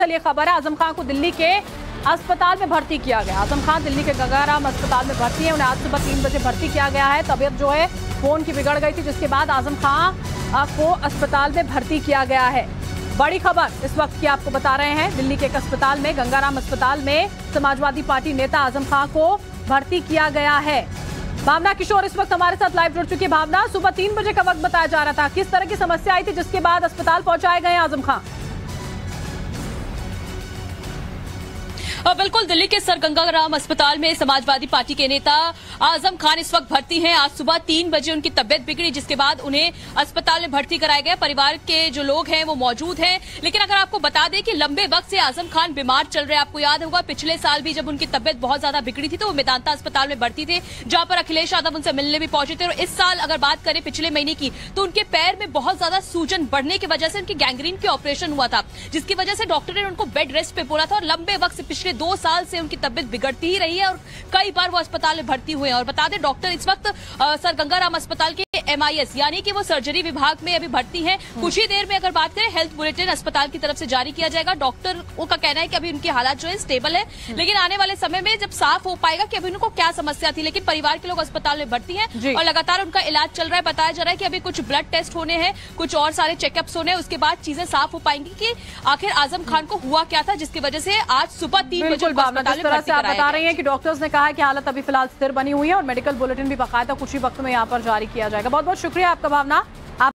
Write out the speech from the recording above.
दरअसल ये खबर है, आजम खान को दिल्ली के अस्पताल में भर्ती किया गया। आजम खान दिल्ली के गंगाराम अस्पताल में भर्ती है। उन्हें आज सुबह 3 बजे भर्ती किया गया है। तबीयत जो है फोन की बिगड़ गई थी, जिसके बाद आजम खान को अस्पताल में भर्ती किया गया है। बड़ी खबर इस वक्त की आपको बता रहे हैं, दिल्ली के एक अस्पताल में, गंगाराम अस्पताल में समाजवादी पार्टी नेता आजम खान को भर्ती किया गया है। भावना किशोर इस वक्त हमारे साथ लाइव जुड़ चुकी है। भावना, सुबह 3 बजे का वक्त बताया जा रहा था, किस तरह की समस्या आई थी जिसके बाद अस्पताल पहुंचाए गए आजम खान? बिल्कुल, दिल्ली के सर गंगाराम अस्पताल में समाजवादी पार्टी के नेता आजम खान इस वक्त भर्ती हैं। आज सुबह 3 बजे उनकी तबियत बिगड़ी, जिसके बाद उन्हें अस्पताल में भर्ती कराया गया। परिवार के जो लोग हैं वो मौजूद हैं, लेकिन अगर आपको बता दें कि लंबे वक्त से आजम खान बीमार चल रहे हैं। आपको याद होगा पिछले साल भी जब उनकी तबियत बहुत ज्यादा बिगड़ी थी तो वो मेदांता अस्पताल में भर्ती थे, जहां पर अखिलेश यादव उनसे मिलने भी पहुंचे थे। और इस साल अगर बात करें पिछले महीने की, तो उनके पैर में बहुत ज्यादा सूजन बढ़ने की वजह से उनकी गैंग्रीन की ऑपरेशन हुआ था, जिसकी वजह से डॉक्टर ने उनको बेड रेस्ट पे बोला था। और लंबे वक्त से, पिछले 2 साल से उनकी तबियत बिगड़ती ही रही है और कई बार वो अस्पताल में भर्ती हुए हैं। और बता दें, डॉक्टर इस वक्त सर गंगाराम अस्पताल के MIS यानी कि वो सर्जरी विभाग में अभी भर्ती हैं। कुछ ही देर में अगर बात करें, हेल्थ बुलेटिन अस्पताल की तरफ से जारी किया जाएगा। डॉक्टर का कहना है कि अभी उनकी हालत जो है स्टेबल है, लेकिन आने वाले समय में जब साफ हो पाएगा कि अभी उनको क्या समस्या थी। लेकिन परिवार के लोग अस्पताल में भर्ती हैं और लगातार उनका इलाज चल रहा है। बताया जा रहा है कि अभी कुछ ब्लड टेस्ट होने हैं, कुछ और सारे चेकअप्स होने हैं, उसके बाद चीजें साफ हो पाएंगी कि आखिर आजम खान को हुआ क्या था, जिसकी वजह से आज सुबह 3 बजे अस्पताल में भर्ती कराया गया। रही हैं कि डॉक्टर्स ने कहा है कि हालत अभी फिलहाल स्थिर बनी हुई है और मेडिकल बुलेटिन भी बाकायदा कुछ ही वक्त में यहाँ पर जारी किया जाएगा। बहुत बहुत शुक्रिया आपका भावना।